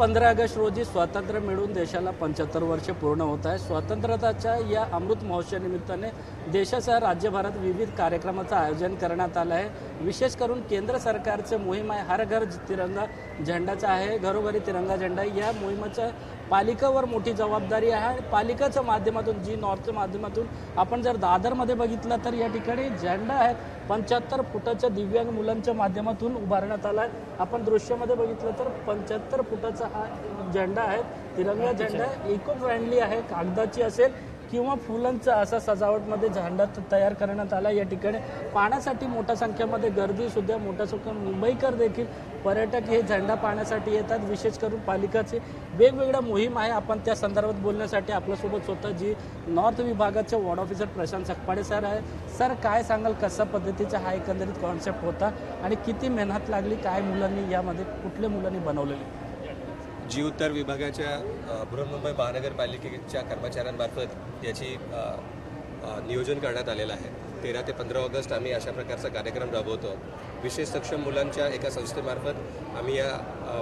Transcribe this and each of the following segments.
15 August रोजी स्वातंत्र्य मिळून देशाला 75 वर्ष पूर्ण होत आहे। स्वातंत्र्याच्या या अमृत महोत्सवानिमित्ताने देशासह राज्यभरात विविध कार्यक्रमांचं आयोजन करण्यात आलं आहे। विशेष करून केंद्र सरकारचे मोहीम आहे हर घर तिरंगा झेंडाचा आहे, घरोघरी तिरंगा झेंडा। या मोहिमेच्या पालिकेवर मोठी जबाबदारी आहे। पालिकेच्या माध्यमातून जी नॉर्थच्या माध्यमातून आपण जर दादरमध्ये बघितलं तर या ठिकाणी झेंडा आहे 75 फुटाच्या दिव्यांग मुलांच्या माध्यमातून उभारण्यात आला आहे। आपण दृश्यामध्ये बघितलं तर 75 फुटाचा हा झेंडा आहे, तिरंगा झेंडा इको फ्रेंडली आहे, कागदाची असेल किंवा फुलांचा असा सजावटमध्ये झेंडा तयार करण्यात आला। या ठिकाणी पाहण्यासाठी मोठ्या संख्येमध्ये गर्दी सुद्धा, मोठ्या संख्येत मुंबईकर देखील पर्यटक हे झेंडा पाहण्यासाठी येतात। विशेष करून पालिकाचे वेगवेगळ्या मोहीम आहे। आपण त्या संदर्भात बोलण्यासाठी आपल्यासोबत स्वतः जी नॉर्थ विभागाचे ward officer Prashant Sakpade sir आहे। सर, काय सांगाल, कशा पद्धतीचा हा एकंदरीत कॉन्सेप्ट होता आणि किती मेहनत लागली, काय मुलांनी यामध्ये कुठल्या मुलांनी बनवलेली? जी उत्तर विभागाच्या बृहन्मुंबई महानगरपालिकेच्या कर्मचाऱ्यांमार्फत याची नियोजन करण्यात आलेलं आहे। 13 ते 15 ऑगस्ट आम्ही अशा प्रकारचा कार्यक्रम राबवतो। विशेष सक्षम मुलांच्या एका संस्थेमार्फत आम्ही या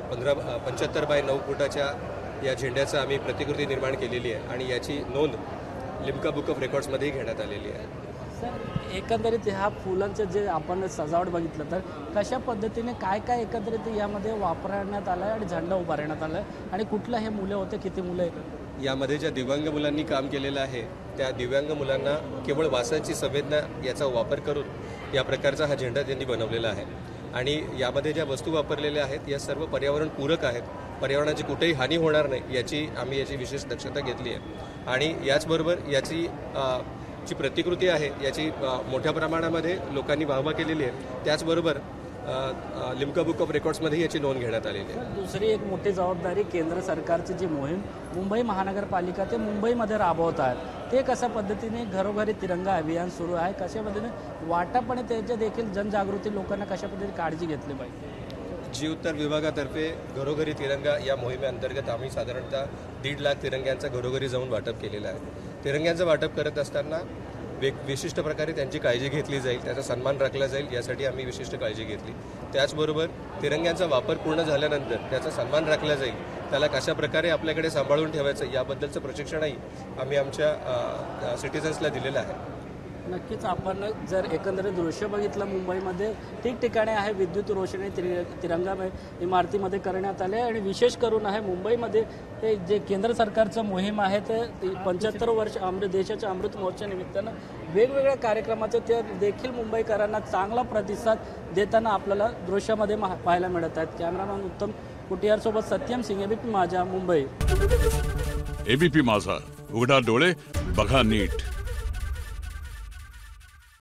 75 बाय 9 फुटाच्या या झेंड्याचं आम्ही प्रतिकृती निर्माण केलेली आहे आणि याची नोंद लिम्का बुक ऑफ रेकॉर्ड्समध्येही घेण्यात आलेली आहे। सर, एकंदरीत ह्या फुलांचं जे आपण सजावट बघितलं तर कशा पद्धतीने काय काय एकंदरीत यामध्ये वापरण्यात आलं आहे आणि झेंडा उभारण्यात आला आहे आणि कुठलं हे मुलं होते, किती मुलं आहेत? यामध्ये ज्या दिव्यांग मुलांनी काम केलेलं आहे त्या दिव्यांग मुलांना केवळ वासाची संवेदना याचा वापर करून या प्रकारचा हा झेंडा त्यांनी बनवलेला आहे आणि यामध्ये ज्या वस्तू वापरलेल्या आहेत या सर्व पर्यावरणपूरक आहेत। पर्यावरणाची कुठेही हानी होणार नाही याची विशेष दक्षता घेतली आहे आणि याचबरोबर याची जी प्रतिकृती आहे याची मोठ्या प्रमाणामध्ये लोकांनी वाहवा केलेली आहे। त्याचबरोबर लिम्का बुक ऑफ रेकॉर्ड्समध्ये याची नोंद घेण्यात आलेली आहे। दुसरी एक मोठी जबाबदारी केंद्र सरकारची जी मोहीम मुंबई महानगरपालिका ते मुंबईमध्ये राबवत आहे ते कशा पद्धतीने घरोघरी तिरंगा अभियान सुरू आहे, कशा पद्धतीने वाटप आणि त्याच्या देखील जनजागृती लोकांना कशा पद्धतीने काळजी घेतली पाहिजे? जी उत्तर विभागातर्फे घरोघरी तिरंगा या मोहिमेअंतर्गत आम्ही साधारणतः 1.5 लाख तिरंग्यांचं घरोघरी जाऊन वाटप केलेलं आहे। तिरंग्यांचं वाटप करत असताना विशिष्ट प्रकारे त्यांची काळजी घेतली जाईल, त्याचा सन्मान राखला जाईल यासाठी आम्ही विशिष्ट काळजी घेतली। त्याचबरोबर तिरंग्यांचा वापर पूर्ण झाल्यानंतर त्याचा सन्मान राखला जाईल, त्याला कशा प्रकारे आपल्याकडे सांभाळून ठेवायचं याबद्दलचं प्रशिक्षणही आम्ही आमच्या सिटिझन्सला दिलेलं आहे। नक्कीच आपण जर एकंदरीत दृश्य बघितलं मुंबईमध्ये ठिकठिकाणी आहे विद्युत रोषणाई तिरंगा इमारतीमध्ये करण्यात आले आणि विशेष करून आहे मुंबईमध्ये हे जे केंद्र सरकारचं मोहीम आहे ते 75 वर्ष देशाच्या अमृत महोत्सवानिमित्तानं वेगवेगळ्या कार्यक्रमाचे ते देखील मुंबईकरांना चांगला प्रतिसाद देताना आपल्याला दृश्यामध्ये पाहायला मिळत आहेत। कॅमेरामॅन उत्तम कुटियारसोबत सत्यम सिंग, एबीपी माझा, मुंबई। एबीपी माझा, उघडा डोळे बघा नीट।